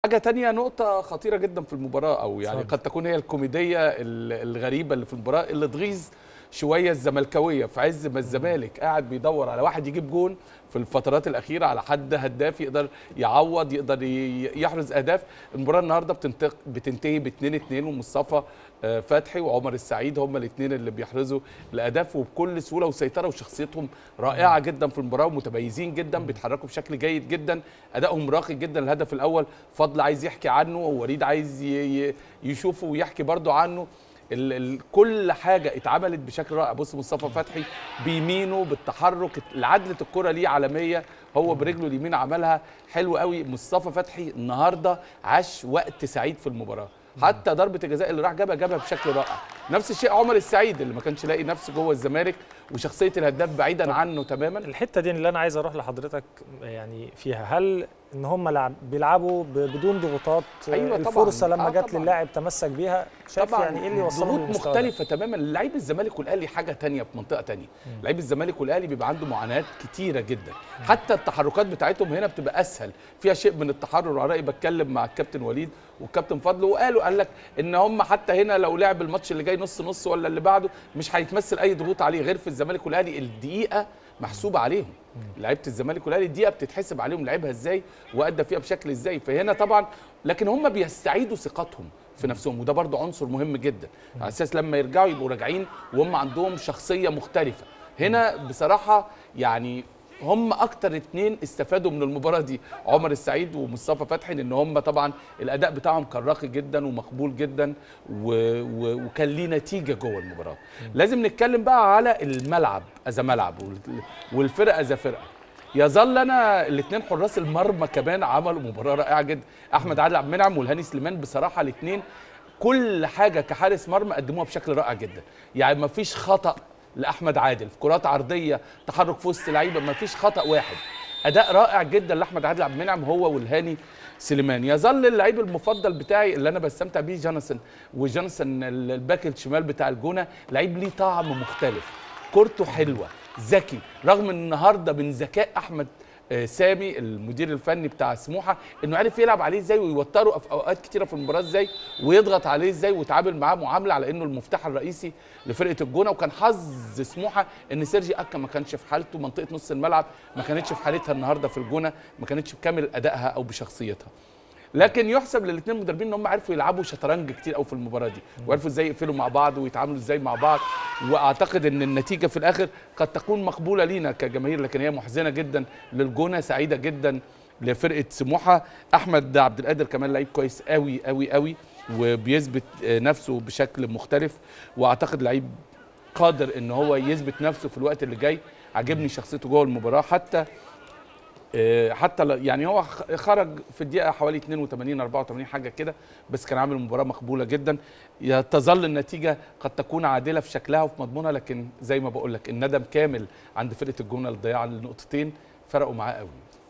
حاجة تانية، نقطة خطيرة جدا في المباراة، أو يعني قد تكون هي الكوميدية الغريبة اللي في المباراة، اللي تغيظ شوية الزملكاوية في عز ما الزمالك قاعد بيدور على واحد يجيب جون في الفترات الأخيرة، على حد هداف يقدر يعوض، يقدر يحرز أهداف. المباراة النهاردة بتنتهي ب2-2، ومصطفى فتحي وعمر السعيد هم الاثنين اللي بيحرزوا الأهداف، وبكل سهولة وسيطرة، وشخصيتهم رائعة جدا في المباراة، ومتميزين جدا، بيتحركوا بشكل جيد جدا، أدائهم راقي جدا. الهدف الأول فضل عايز يحكي عنه، ووليد عايز يشوفه ويحكي برضو عنه. كل حاجه اتعملت بشكل رائع. بص مصطفى فتحي بيمينه بالتحرك، العدله الكره ليه عالميه، هو برجله اليمين عملها حلو قوي. مصطفى فتحي النهارده عاش وقت سعيد في المباراه، حتى ضربه الجزاء اللي راح جابها بشكل رائع. نفس الشيء عمر السعيد اللي ما كانش لاقي نفسه جوه الزمالك، وشخصيه الهداف بعيدا عنه تماما. الحته دي اللي انا عايز اروح لحضرتك يعني فيها، هل ان هم بيلعبوا بدون ضغوطات؟ أيوة الفرصه طبعًا. لما جت للاعب تمسك بيها، شايف يعني ايه اللي وصله ضغوط مختلفه تماما. لعيب الزمالك والاهلي حاجه ثانيه، في منطقه ثانيه. لعيب الزمالك والاهلي بيبقى عنده معاناه كتيره جدا، حتى التحركات بتاعتهم هنا بتبقى اسهل، فيها شيء من التحرر. على رايي بتكلم مع الكابتن وليد والكابتن فضل، قال لك ان هم حتى هنا لو لعب الماتش اللي جاي نص ولا اللي بعده مش هيتمثل اي ضغوط عليه، غير في الزمالك والاهلي الدقيقه محسوبه عليهم. لعيبه الزمالك والاهلي الدقيقه بتتحسب عليهم، لعبها ازاي وادى فيها بشكل ازاي. فهنا طبعا لكن هم بيستعيدوا ثقتهم في نفسهم، وده برضو عنصر مهم جدا، على اساس لما يرجعوا يبقوا راجعين وهم عندهم شخصيه مختلفه. هنا بصراحه يعني هم اكتر اتنين استفادوا من المباراه دي، عمر السعيد ومصطفى فتحي، لان هم طبعا الاداء بتاعهم كان راقي جدا ومقبول جدا، وكان ليه نتيجه جوه المباراه. لازم نتكلم بقى على الملعب اذا ملعب، والفرقه اذا فرقه. يظل انا الاثنين حراس المرمى كمان عملوا مباراه رائعه جدا، احمد عادل عبد المنعم والهاني سليمان. بصراحه الاثنين كل حاجه كحارس مرمى قدموها بشكل رائع جدا، يعني ما فيش خطا لاحمد عادل في كرات عرضيه، تحرك في وسط لعيبه، ما فيش خطا واحد. اداء رائع جدا لاحمد عادل عبد المنعم هو والهاني سليمان. يظل اللعيب المفضل بتاعي اللي انا بستمتع بيه جونسون الباك الشمال بتاع الجونه، لعيب ليه طعم مختلف، كورته حلوه، ذكي، رغم النهارده من ذكاء احمد سامي المدير الفني بتاع سموحه انه عرف يلعب عليه ازاي، ويوتره في اوقات كتيره في المباراه ازاي، ويضغط عليه ازاي، ويتعامل معاه معامله على انه المفتاح الرئيسي لفرقه الجونه. وكان حظ سموحه ان سيرجي اكا ما كانش في حالته، منطقه نص الملعب ما كانتش في حالتها النهارده في الجونه، ما كانتش بكامل ادائها او بشخصيتها. لكن يحسب للاثنين مدربين ان هم عرفوا يلعبوا شطرنج كتير قوي في المباراه دي، وعرفوا ازاي يقفلوا مع بعض ويتعاملوا ازاي مع بعض. واعتقد ان النتيجه في الاخر قد تكون مقبوله لينا كجماهير، لكن هي محزنه جدا للجونه، سعيده جدا لفرقه سموحه. احمد عبد القادر كمان لعيب كويس قوي قوي قوي، وبيثبت نفسه بشكل مختلف، واعتقد لعيب قادر ان هو يثبت نفسه في الوقت اللي جاي. عجبني شخصيته جوه المباراه، حتى يعني هو خرج في الدقيقه حوالي 82 84 حاجه كده، بس كان عامل مباراه مقبوله جدا. تظل النتيجه قد تكون عادله في شكلها وفي مضمونها، لكن زي ما بقول لك الندم كامل عند فرقه الجونه لضياع النقطتين فرقوا معاه قوي.